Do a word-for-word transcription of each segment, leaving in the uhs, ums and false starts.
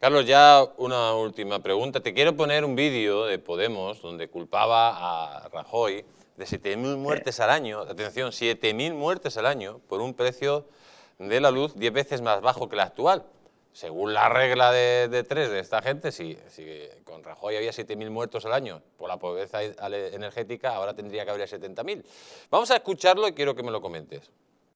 Carlos, ya una última pregunta. Te quiero poner un vídeo de Podemos donde culpaba a Rajoy de siete mil muertes al año, atención, siete mil muertes al año por un precio de la luz diez veces más bajo que el actual. Según la regla de, de tres de esta gente, si, si con Rajoy había siete mil muertos al año por la pobreza energética, ahora tendría que haber setenta mil. Vamos a escucharlo y quiero que me lo comentes.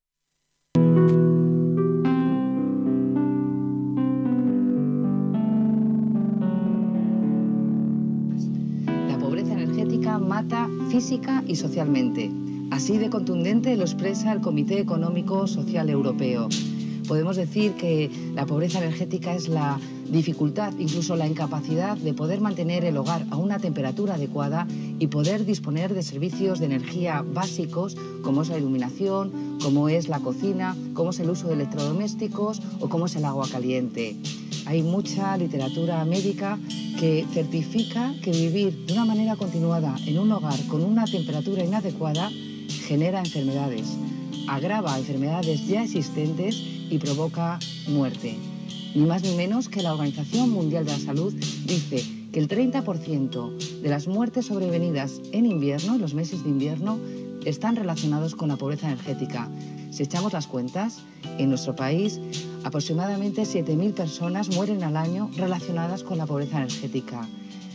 La pobreza energética mata física y socialmente. Así de contundente lo expresa el Comité Económico Social Europeo. Podemos decir que la pobreza energética es la dificultad, incluso la incapacidad de poder mantener el hogar a una temperatura adecuada y poder disponer de servicios de energía básicos como es la iluminación, como es la cocina, como es el uso de electrodomésticos o como es el agua caliente. Hay mucha literatura médica que certifica que vivir de una manera continuada en un hogar con una temperatura inadecuada genera enfermedades, agrava enfermedades ya existentes y provoca muerte. Ni más ni menos que la Organización Mundial de la Salud dice que el treinta por ciento de las muertes sobrevenidas en invierno, en los meses de invierno, están relacionados con la pobreza energética. Si echamos las cuentas, en nuestro país aproximadamente siete mil personas mueren al año relacionadas con la pobreza energética.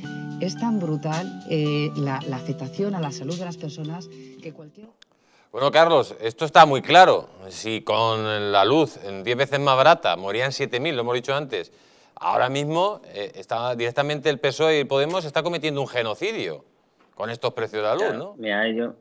Es tan brutal eh, la, la afectación a la salud de las personas que cualquier... Bueno, Carlos, esto está muy claro. Si con la luz diez veces más barata morían siete mil, lo hemos dicho antes, ahora mismo eh, está directamente el P S O E y Podemos está cometiendo un genocidio con estos precios de la luz, claro, ¿no? Mira, yo,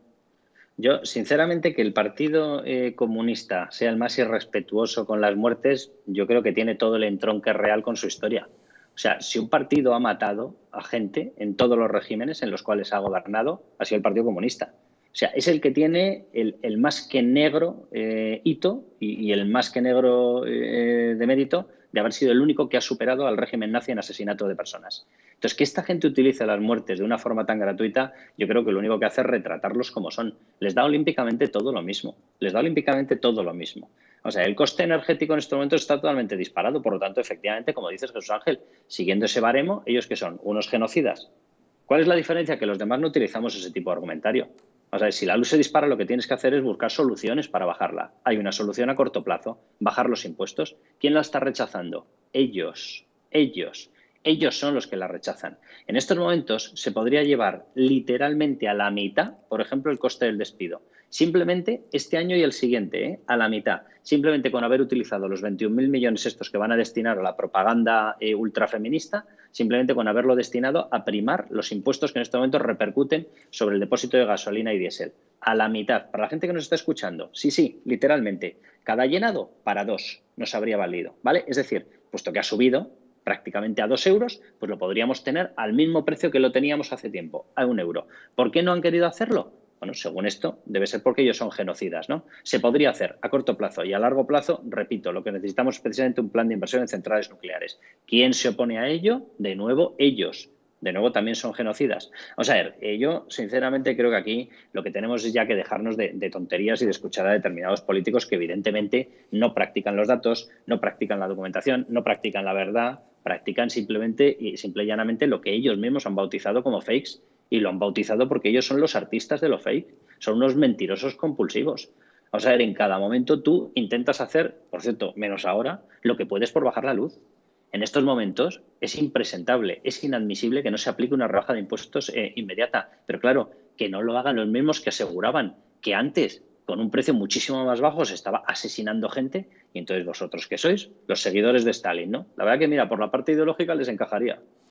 yo, sinceramente, que el Partido eh, Comunista sea el más irrespetuoso con las muertes, yo creo que tiene todo el entronque real con su historia. O sea, si un partido ha matado a gente en todos los regímenes en los cuales ha gobernado, ha sido el Partido Comunista. O sea, es el que tiene el, el más que negro eh, hito y, y el más que negro eh, de mérito de haber sido el único que ha superado al régimen nazi en asesinato de personas. Entonces, que esta gente utilice las muertes de una forma tan gratuita, yo creo que lo único que hace es retratarlos como son. Les da olímpicamente todo lo mismo. Les da olímpicamente todo lo mismo. O sea, el coste energético en estos momentos está totalmente disparado. Por lo tanto, efectivamente, como dices, Jesús Ángel, siguiendo ese baremo, ¿ellos qué son? Unos genocidas. ¿Cuál es la diferencia? Que los demás no utilizamos ese tipo de argumentario. O sea, si la luz se dispara, lo que tienes que hacer es buscar soluciones para bajarla. Hay una solución a corto plazo, bajar los impuestos. ¿Quién la está rechazando? Ellos, ellos. Ellos son los que la rechazan. En estos momentos se podría llevar literalmente a la mitad, por ejemplo, el coste del despido. Simplemente este año y el siguiente, ¿eh? A la mitad. Simplemente con haber utilizado los veintiún mil millones estos que van a destinar a la propaganda eh, ultrafeminista, simplemente con haberlo destinado a primar los impuestos que en este momento repercuten sobre el depósito de gasolina y diésel. A la mitad. Para la gente que nos está escuchando, sí, sí, literalmente. Cada llenado para dos nos habría valido, ¿vale? Es decir, puesto que ha subido prácticamente a dos euros, pues lo podríamos tener al mismo precio que lo teníamos hace tiempo, a un euro. ¿Por qué no han querido hacerlo? Bueno, según esto, debe ser porque ellos son genocidas, ¿no? Se podría hacer a corto plazo y a largo plazo, repito, lo que necesitamos es precisamente un plan de inversión en centrales nucleares. ¿Quién se opone a ello? De nuevo, ellos. De nuevo, también son genocidas. O sea, eh, yo sinceramente creo que aquí lo que tenemos es ya que dejarnos de, de tonterías y de escuchar a determinados políticos que evidentemente no practican los datos, no practican la documentación, no practican la verdad, practican simplemente y simple y llanamente lo que ellos mismos han bautizado como fakes. Y lo han bautizado porque ellos son los artistas de lo fake, son unos mentirosos compulsivos. O sea, en cada momento tú intentas hacer, por cierto, menos ahora, lo que puedes por bajar la luz. En estos momentos es impresentable, es inadmisible que no se aplique una rebaja de impuestos eh, inmediata. Pero claro, que no lo hagan los mismos que aseguraban que antes, con un precio muchísimo más bajo, se estaba asesinando gente. Y entonces vosotros, ¿qué sois? Los seguidores de Stalin, ¿no? La verdad que, mira, por la parte ideológica les encajaría.